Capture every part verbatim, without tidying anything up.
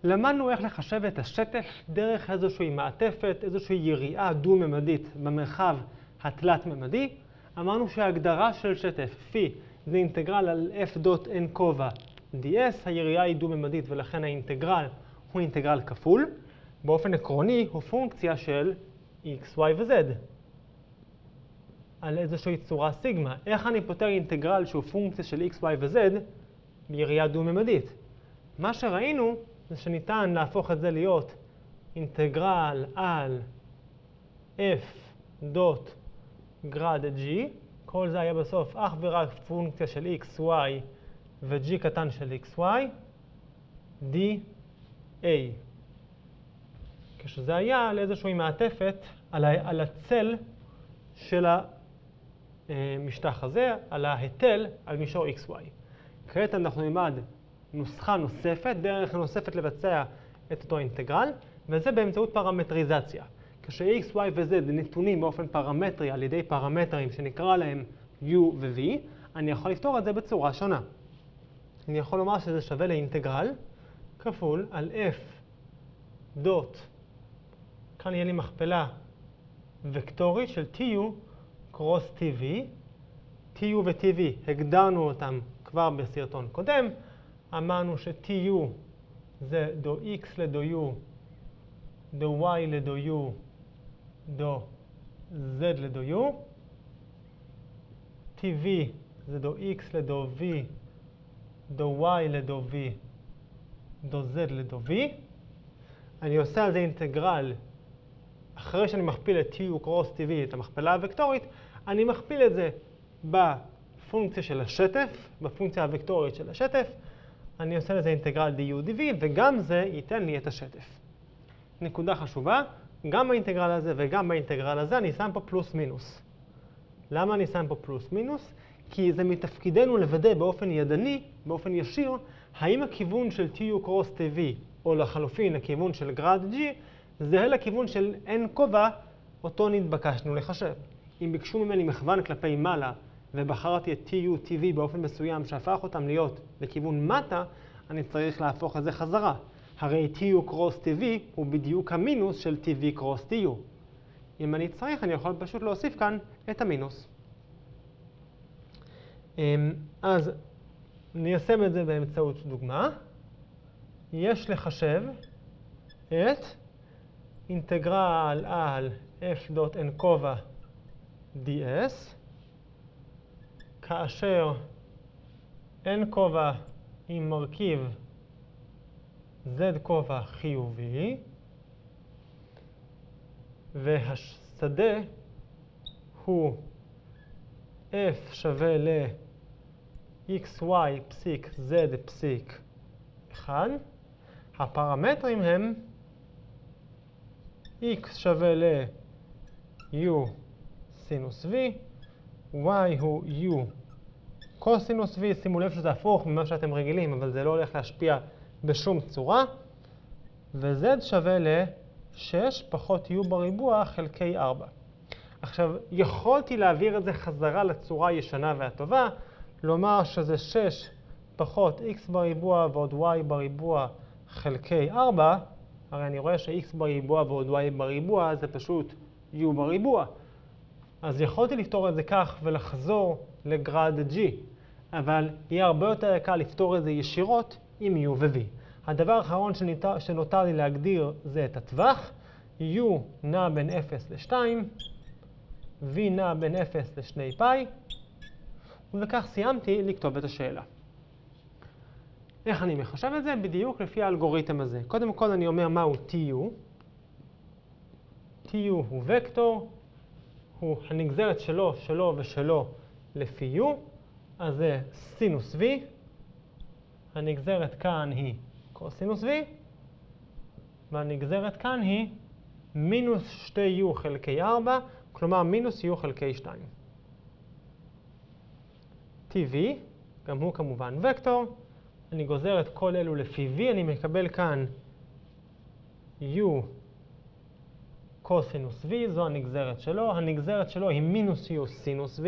למדנו איך לחשב את השטף דרך איזושהי מעטפת, איזושהי יריעה דו-ממדית במרחב התלת-ממדי. אמרנו שההגדרה של שטף פי זה אינטגרל על f דוט n כובע ds, היריעה היא דו-ממדית ולכן האינטגרל הוא אינטגרל כפול. באופן עקרוני הוא פונקציה של x, y ו-z על איזושהי צורה סיגמה. איך אני פותר אינטגרל שהוא פונקציה של x, y ו-z ביריעה דו-ממדית? מה שראינו זה שניתן להפוך את זה להיות אינטגרל על f דוט גרד g. כל זה היה בסוף אך ורק פונקציה של x, y ו-g קטן של x, y, dA. כשזה היה על איזושהי מעטפת על, ה- על הצל של המשטח הזה, על ההיטל, על מישור x, y. כעת אנחנו נלמד נוסחה נוספת, דרך נוספת לבצע את אותו אינטגרל, וזה באמצעות פרמטריזציה. כש-x, y ו-z נתונים באופן פרמטרי על ידי פרמטרים שנקרא להם u ו-v, אני יכול לפתור את זה בצורה שונה. אני יכול לומר שזה שווה לאינטגרל כפול על f דוט, כאן יהיה לי מכפלה וקטורית של tu קרוס tv. tu ו-tv הגדרנו אותם כבר בסרטון קודם. אמרנו ש-tu זה דו x לדו u, דו y לדו u, דו z לדו u. tv זה דו x לדו v, דו y לדו v, דו z לדו v. אני עושה על זה אינטגרל. אחרי שאני מכפיל את tu קרוס tv, את המכפלה הוקטורית, אני מכפיל את זה בפונקציה של השטף, בפונקציה הוקטורית של השטף. אני עושה לזה אינטגרל du dv, וגם זה ייתן לי את השטף. נקודה חשובה, גם באינטגרל הזה וגם באינטגרל הזה אני שם פה פלוס מינוס. למה אני שם פה פלוס מינוס? כי זה מתפקידנו לוודא באופן ידני, באופן ישיר, האם הכיוון של tu קרוס tv, או לחלופין הכיוון של גרד g, זהה לכיוון של n כובע, אותו נתבקשנו לחשב. אם ביקשו ממני מכוון כלפי מעלה, ובחרתי את tu tv באופן מסוים שהפך אותם להיות לכיוון מטה, אני צריך להפוך את זה חזרה. הרי tu קרוס tv הוא בדיוק המינוס של tv קרוס tu. אם אני צריך, אני יכול פשוט להוסיף כאן את המינוס. אז ניישם את זה באמצעות דוגמה. יש לחשב את אינטגרל על f דוט n כובע ds, כאשר n כובע עם מרכיב z כובע חיובי, והשדה הוא f שווה ל-xy פסיק z פסיק אחד. הפרמטרים הם x שווה ל-u סינוס v, y הוא u קוסינוס v. שימו לב שזה הפוך ממה שאתם רגילים, אבל זה לא הולך להשפיע בשום צורה. ו-z שווה ל-שש פחות u בריבוע חלקי ארבע. עכשיו, יכולתי להעביר את זה חזרה לצורה הישנה והטובה, לומר שזה שש פחות x בריבוע ועוד y בריבוע חלקי ארבע. הרי אני רואה ש-x בריבוע ועוד y בריבוע זה פשוט u בריבוע. אז יכולתי לפתור את זה כך ולחזור לגרד g, אבל יהיה הרבה יותר קל לפתור את זה ישירות עם u ו-v. הדבר האחרון שנותר, שנותר לי להגדיר זה את הטווח. u נע בין אפס ל-שתיים, v נע בין אפס ל-שני פאי, וכך סיימתי לכתוב את השאלה. איך אני מחשב את זה? בדיוק לפי האלגוריתם הזה. קודם כל אני אומר מהו tu. tu הוא וקטור, הוא הנגזרת שלו, שלו ושלו לפי u, אז זה סינוס v. הנגזרת כאן היא קוסינוס v, והנגזרת כאן היא מינוס שתי u חלקי ארבע, כלומר מינוס u חלקי שתיים. tv, גם הוא כמובן וקטור. אני גוזר את כל אלו לפי v, אני מקבל כאן u קוסינוס v, זו הנגזרת שלו. הנגזרת שלו היא מינוס u סינוס v,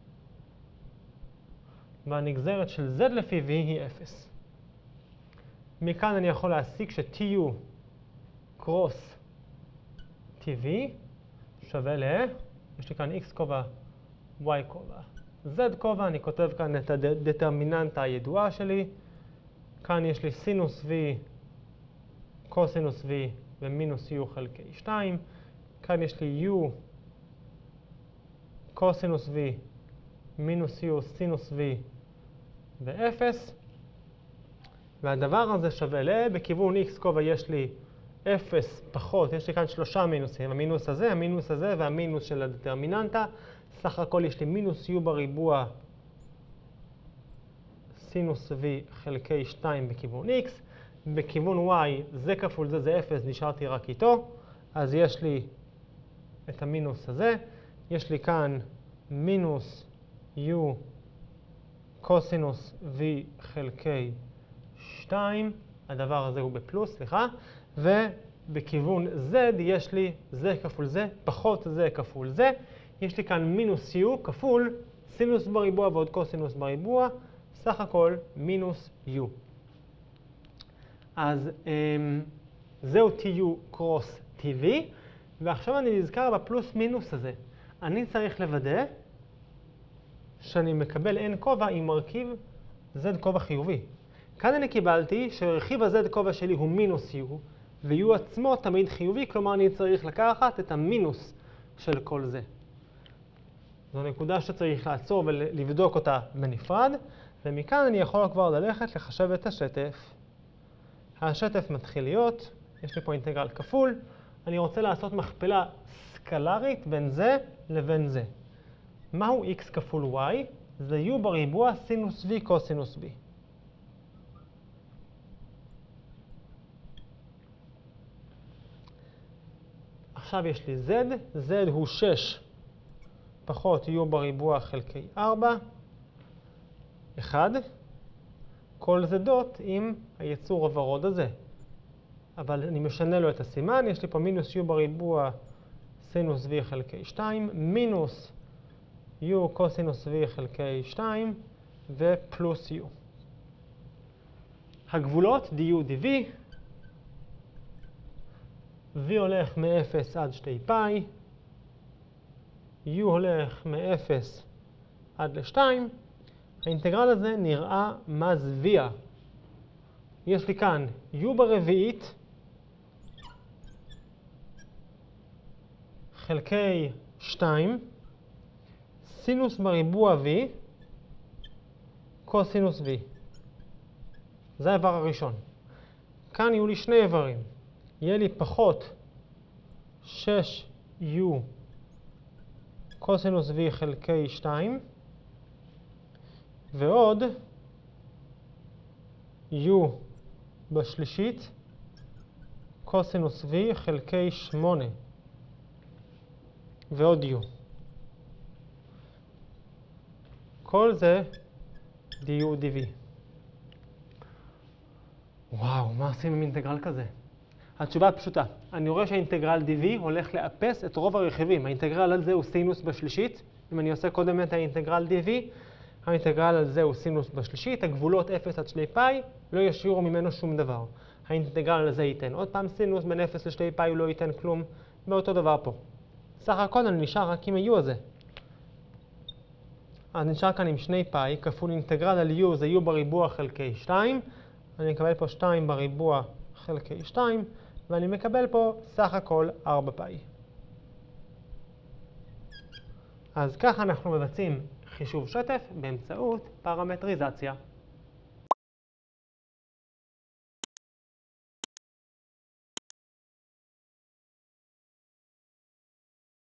והנגזרת של z לפי v היא אפס. מכאן אני יכול להסיק ש-tu קרוס tv שווה ל... יש לי כאן x כובע, y כובע, z כובע, אני כותב כאן את הדטרמיננטה הידועה שלי. כאן יש לי סינוס v, קוסינוס v ומינוס u חלקי שתיים. כאן יש לי u קוסינוס v מינוס u סינוס v ו-אפס. והדבר הזה שווה ל... בכיוון x כובע יש לי אפס פחות, יש לי כאן שלושה מינוסים, המינוס הזה, המינוס הזה והמינוס של הדטרמיננטה. סך הכל יש לי מינוס u בריבוע סינוס v חלקי שתיים בכיוון x. בכיוון y זה כפול זה זה אפס, נשארתי רק איתו. אז יש לי את המינוס הזה. יש לי כאן מינוס u קוסינוס v חלקי שתיים. הדבר הזה הוא בפלוס, סליחה. ובכיוון z יש לי זה כפול זה, פחות זה כפול זה. יש לי כאן מינוס u כפול סינוס בריבוע ועוד קוסינוס בריבוע. סך הכל מינוס u. אז אמ, זהו tu קרוס tv. ועכשיו אני נזכר בפלוס מינוס הזה. אני צריך לוודא שאני מקבל n כובע עם מרכיב z כובע חיובי. כאן אני קיבלתי שרכיב ה-z כובע שלי הוא מינוס u, ו-u עצמו תמיד חיובי, כלומר אני צריך לקחת את המינוס של כל זה. זו נקודה שצריך לעצור ולבדוק אותה בנפרד, ומכאן אני יכול כבר ללכת לחשב את השטף. השטף מתחיל להיות, יש לי פה אינטגרל כפול, אני רוצה לעשות מכפלה סקלרית בין זה לבין זה. מהו x כפול y? זה u בריבוע סינוס v קוסינוס v. עכשיו יש לי z, z הוא שש פחות u בריבוע חלקי ארבע, אחד. כל זה דוט עם היצור הוורוד הזה. אבל אני משנה לו את הסימן, יש לי פה מינוס u בריבוע סינוס v חלקי שתיים, מינוס u קוסינוס v חלקי שתיים ופלוס u. הגבולות du dv, v הולך מ-אפס עד שתי פאי, u הולך מ-אפס עד ל-שתיים. האינטגרל הזה נראה מזוויע. יש לי כאן u ברביעית חלקי שתיים, סינוס בריבוע v, קוסינוס v. זה האיבר הראשון. כאן יהיו לי שני איברים. יהיה לי פחות שש u קוסינוס v חלקי שתיים, ועוד u בשלישית קוסינוס v חלקי שמונה, ועוד u. כל זה du dv. וואו, מה עושים עם אינטגרל כזה? התשובה פשוטה. אני רואה שהאינטגרל dv הולך לאפס את רוב הרכיבים. האינטגרל על זה הוא סינוס בשלישית. אם אני עושה קודם את האינטגרל dv, האינטגרל על זה הוא סינוס בשלישית. הגבולות אפס עד שתי פאי לא ישאירו ממנו שום דבר. האינטגרל על זה ייתן עוד פעם סינוס, בין אפס לשתי פאי הוא לא ייתן כלום. באותו דבר פה. סך הכל אני נשאר רק עם ה-u הזה. אז נשאר כאן עם שני פאי, כפול אינטגרל על u זה u בריבוע חלקי שתיים. אני מקבל פה שתיים בריבוע חלקי שתיים, ואני מקבל פה סך הכל ארבע פאי. אז ככה אנחנו מבצעים חישוב שטף באמצעות פרמטריזציה.